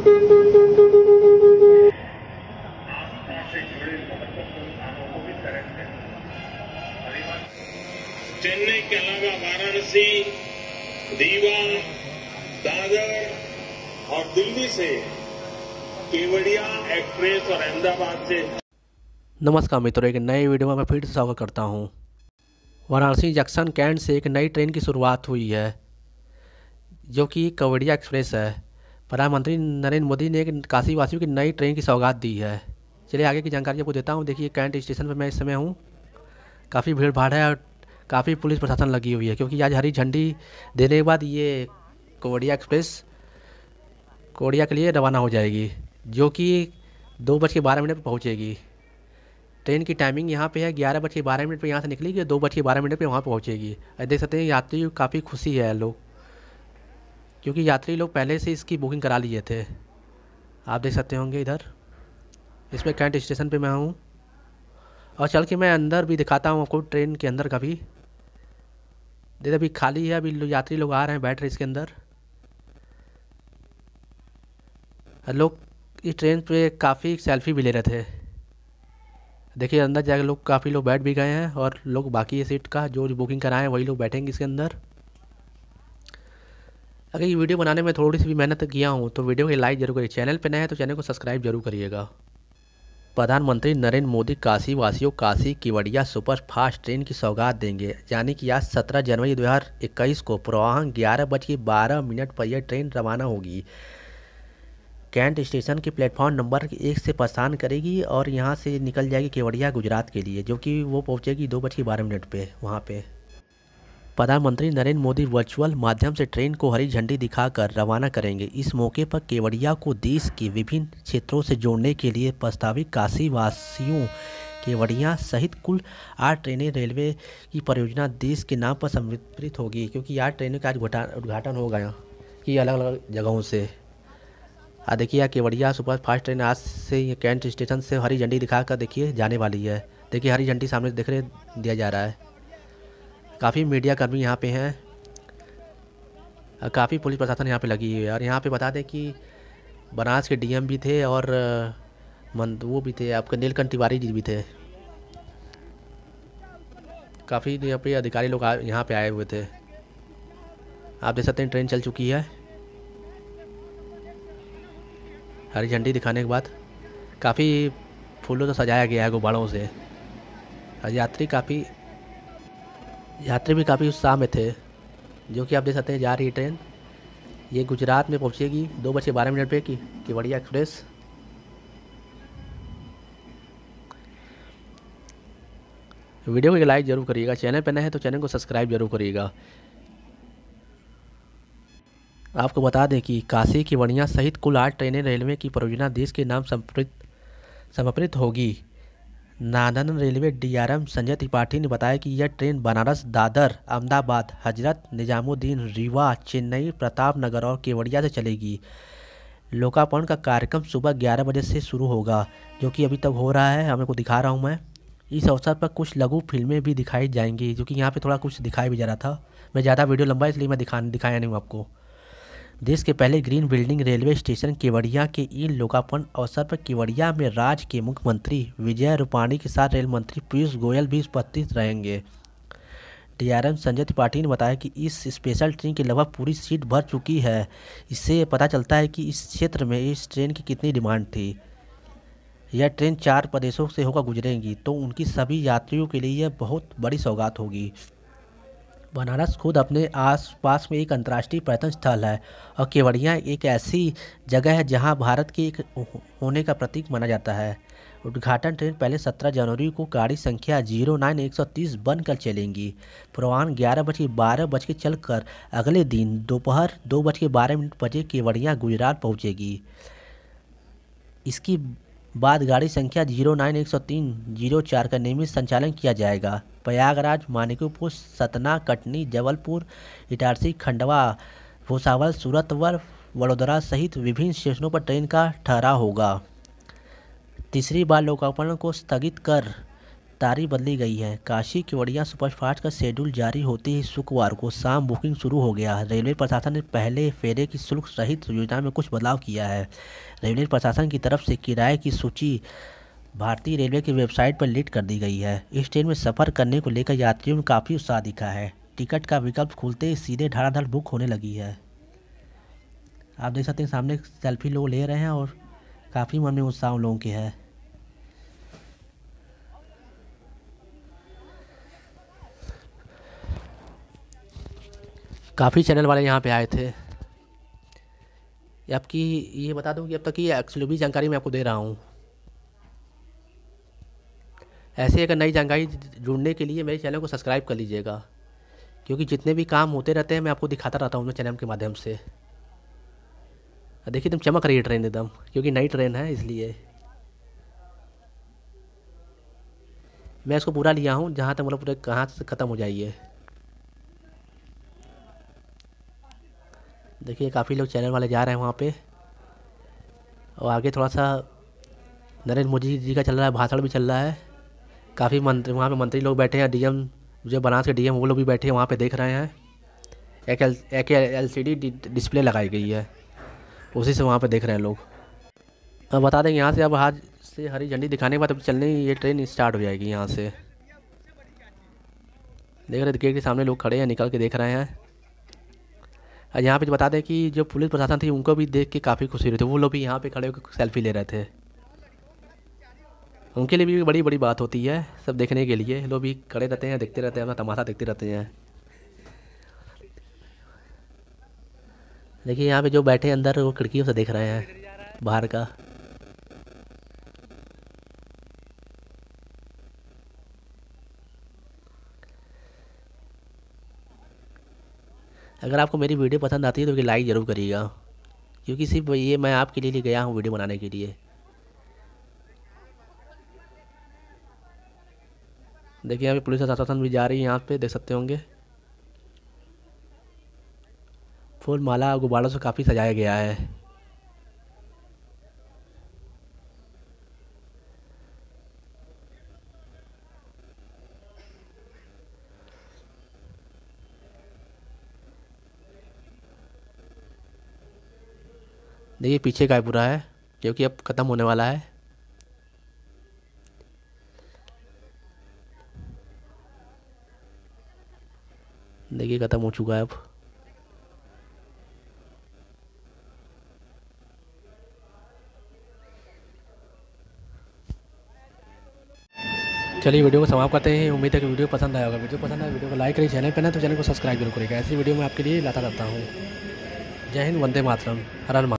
चेन्नई के अलावा वाराणसी, रीवा, दादर और दिल्ली से केवड़िया एक्सप्रेस और अहमदाबाद से। नमस्कार मित्रों, एक नए वीडियो में मैं फिर से स्वागत करता हूं। वाराणसी जंक्शन कैंट से एक नई ट्रेन की शुरुआत हुई है जो कि केवड़िया एक्सप्रेस है। प्रधानमंत्री नरेंद्र मोदी ने एक काशी वासियों की नई ट्रेन की सौगात दी है। चलिए आगे की जानकारी आपको देता हूं। देखिए, कैंट स्टेशन पर मैं इस समय हूं। काफ़ी भीड़ भाड़ है और काफ़ी पुलिस प्रशासन लगी हुई है क्योंकि आज हरी झंडी देने के बाद ये केवड़िया एक्सप्रेस केवड़िया के लिए रवाना हो जाएगी, जो कि 2:12 पर पहुँचेगी। ट्रेन की टाइमिंग यहाँ पे है 11:12 पर यहाँ से निकलेगी, 2:12 पर वहाँ पहुँचेगी। देख सकते हैं यात्री काफ़ी खुशी है लोग, क्योंकि यात्री लोग पहले से इसकी बुकिंग करा लिए थे। आप देख सकते होंगे इधर, इसमें कैंट स्टेशन पे मैं हूँ और चल के मैं अंदर भी दिखाता हूँ आपको ट्रेन के अंदर का भी। देखिए अभी खाली है, अभी यात्री लोग आ रहे हैं, बैठ रहे इसके अंदर। लोग इस ट्रेन पे काफ़ी सेल्फी भी ले रहे थे। देखिए अंदर जाकर लोग काफ़ी लोग बैठ भी गए हैं और लोग बाकी ये सीट का जो बुकिंग कराए हैं वही लोग बैठेंगे इसके अंदर। अगर ये वीडियो बनाने में थोड़ी सी भी मेहनत किया हूँ तो वीडियो को लाइक जरूर करिए। चैनल पे नए हैं तो चैनल को सब्सक्राइब जरूर करिएगा। प्रधानमंत्री नरेंद्र मोदी काशी वासियों Kashi Kevadia super fast train की सौगात देंगे। यानी कि आज 17 जनवरी 2021 को पूर्वाह्न 11:12 पर यह ट्रेन रवाना होगी। कैंट स्टेशन के प्लेटफॉर्म नंबर 1 से प्रस्थान करेगी और यहां से निकल जाएगी केवड़िया गुजरात के लिए, जो कि वो पहुंचेगी 2:12 पे वहां पे। प्रधानमंत्री नरेंद्र मोदी वर्चुअल माध्यम से ट्रेन को हरी झंडी दिखाकर रवाना करेंगे। इस मौके पर केवड़िया को देश के विभिन्न क्षेत्रों से जोड़ने के लिए प्रस्तावित काशी वासियों केवड़िया सहित कुल 8 ट्रेनें रेलवे की परियोजना देश के नाम पर समर्पित होगी, क्योंकि 8 ट्रेनों का आज उद्घाटन हो गया कि अलग अलग जगहों से। देखिए केवड़िया सुपर फास्ट ट्रेन आज से ये कैंट स्टेशन से हरी झंडी दिखाकर देखिए जाने वाली है। देखिए हरी झंडी सामने दिख रहे दिया जा रहा है। काफ़ी मीडिया कर्मी यहाँ पे हैं, काफ़ी पुलिस प्रशासन यहाँ पे लगी हुई है। और यहाँ पे बता दें कि बनारस के डीएम भी थे और वो भी थे, आपके नीलकंठ तिवारी जी भी थे। काफ़ी यहाँ पे अधिकारी लोग यहाँ पे आए हुए थे। आप देख सकते हैं ट्रेन चल चुकी है। हरी झंडी दिखाने के बाद काफ़ी फूलों से सजाया गया है, गुब्बारों से। यात्री भी काफ़ी उत्साह में थे, जो कि आप देख सकते हैं जा रही है ट्रेन। ये गुजरात में पहुंचेगी 2:12 पे की केवड़िया एक्सप्रेस। वीडियो को लाइक जरूर करिएगा। चैनल पर नए हैं तो चैनल को सब्सक्राइब जरूर करिएगा। आपको बता दें कि काशी केवड़िया सहित कुल 8 ट्रेनें रेलवे की परियोजना देश के नाम समर्पित होगी। Northern railway DRM Sanjay Tripathi ने बताया कि यह ट्रेन बनारस, दादर, अहमदाबाद, हजरत निजामुद्दीन, रीवा, चेन्नई, प्रतापनगर और केवड़िया से चलेगी। लोकार्पण का कार्यक्रम सुबह 11 बजे से शुरू होगा, जो कि अभी तक हो रहा है। हमें को दिखा रहा हूँ मैं। इस अवसर पर कुछ लघु फिल्में भी दिखाई जाएंगी, जो कि यहाँ पे थोड़ा कुछ दिखाई भी जा रहा था। मैं ज़्यादा वीडियो लंबा इसलिए मैं दिखाया नहीं हूँ आपको। देश के पहले green building railway station Kevadia के ई लोकार्पण अवसर पर केवड़िया में राज्य के मुख्यमंत्री विजय रूपाणी के साथ रेल मंत्री पीयूष गोयल भी उपस्थित रहेंगे। डीआरएम संजय त्रिपाठी ने बताया कि इस स्पेशल ट्रेन की लगभग पूरी सीट भर चुकी है। इससे पता चलता है कि इस क्षेत्र में इस ट्रेन की कितनी डिमांड थी। यह ट्रेन 4 प्रदेशों से होकर गुजरेगी, तो उनकी सभी यात्रियों के लिए यह बहुत बड़ी सौगात होगी। बनारस खुद अपने आसपास में एक अंतर्राष्ट्रीय पर्यटन स्थल है और केवड़िया एक ऐसी जगह है जहां भारत के एक होने का प्रतीक माना जाता है। उद्घाटन ट्रेन पहले 17 जनवरी को गाड़ी संख्या 09130 बनकर चलेंगी। पूर्वाह्न 11:12 बजे चलकर अगले दिन दोपहर 2:12 बजे केवड़िया गुजरात पहुंचेगी। इसकी बाद गाड़ी संख्या 09103-04 का नियमित संचालन किया जाएगा। प्रयागराज, मानिकपुर, सतना, कटनी, जबलपुर, इटारसी, खंडवा, भुसावल, सूरत व वडोदरा सहित विभिन्न स्टेशनों पर ट्रेन का ठहराव होगा। तीसरी बार लोकार्पण को स्थगित कर तारीख बदली गई है। काशी केवड़िया सुपरफास्ट का शेड्यूल जारी होते ही शुक्रवार को शाम बुकिंग शुरू हो गया। रेलवे प्रशासन ने पहले फेरे की शुल्क रहित योजना में कुछ बदलाव किया है। रेलवे प्रशासन की तरफ से किराए की सूची भारतीय रेलवे की वेबसाइट पर लिस्ट कर दी गई है। इस ट्रेन में सफ़र करने को लेकर यात्रियों में काफ़ी उत्साह दिखा है। टिकट का विकल्प खुलते ही सीधे धड़ाधड़ बुक होने लगी है। आप देख सकते हैं सामने सेल्फी लोग ले रहे हैं और काफ़ी मन में उत्साह लोगों के है। काफ़ी चैनल वाले यहाँ पे आए थे। आपकी ये बता दूं कि अब तक की एक्सक्लूसिव जानकारी मैं आपको दे रहा हूँ। ऐसे अगर नई जानकारी जुड़ने के लिए मेरे चैनल को सब्सक्राइब कर लीजिएगा, क्योंकि जितने भी काम होते रहते हैं मैं आपको दिखाता रहता हूँ अपने चैनल के माध्यम से। देखिए एकदम चमक रही है ट्रेन एकदम, क्योंकि नई ट्रेन है इसलिए। मैं इसको पूरा लिया हूँ जहाँ तक मतलब पूरे कहाँ से ख़त्म हो जाइए। देखिए काफ़ी लोग चैनल वाले जा रहे हैं वहाँ पे, और आगे थोड़ा सा नरेंद्र मोदी जी का चल रहा है, भाषण भी चल रहा है। काफ़ी मंत्री वहाँ पे मंत्री लोग बैठे हैं, डीएम जो बनारस के डीएम वो लोग भी बैठे हैं वहाँ पे देख रहे हैं। एक LCD डिस्प्ले लगाई गई है, उसी से वहाँ पे देख रहे हैं लोग। अब बता दें यहाँ से अब आज से हरी झंडी दिखाने के बाद अब चलने ये ट्रेन स्टार्ट हो जाएगी यहाँ से। देख रहे गेट के सामने लोग खड़े हैं, निकल के देख रहे हैं। और यहाँ पे बता दें कि जो पुलिस प्रशासन थी उनको भी देख के काफ़ी खुशी हुई थी, वो लोग भी यहाँ पे खड़े होकर सेल्फी ले रहे थे। उनके लिए भी बड़ी बड़ी बात होती है, सब देखने के लिए लोग भी खड़े रहते हैं, देखते रहते हैं, अपना तमाशा देखते रहते हैं। देखिए यहाँ पे जो बैठे अंदर वो खिड़कियों से देख रहे हैं बाहर का। अगर आपको मेरी वीडियो पसंद आती है तो लाइक ज़रूर करिएगा, क्योंकि सिर्फ ये मैं आपके लिए गया हूँ वीडियो बनाने के लिए। देखिए यहाँ पे पुलिस प्रशासन भी जा रही है, यहाँ पे देख सकते होंगे। फूल माला गुब्बारों से काफ़ी सजाया गया है। देखिए पीछे का पूरा है, क्योंकि अब ख़त्म होने वाला है। देखिए ख़त्म हो चुका है अब। चलिए वीडियो को समाप्त करते हैं। उम्मीद है कि वीडियो पसंद आया होगा। वीडियो पसंद आया वीडियो को लाइक करिए, चैनल पर ना तो चैनल को सब्सक्राइब जरूर करिएगा। ऐसी वीडियो मैं आपके लिए लाता रहता हूँ। जय हिंद, वंदे मातरम, हर हर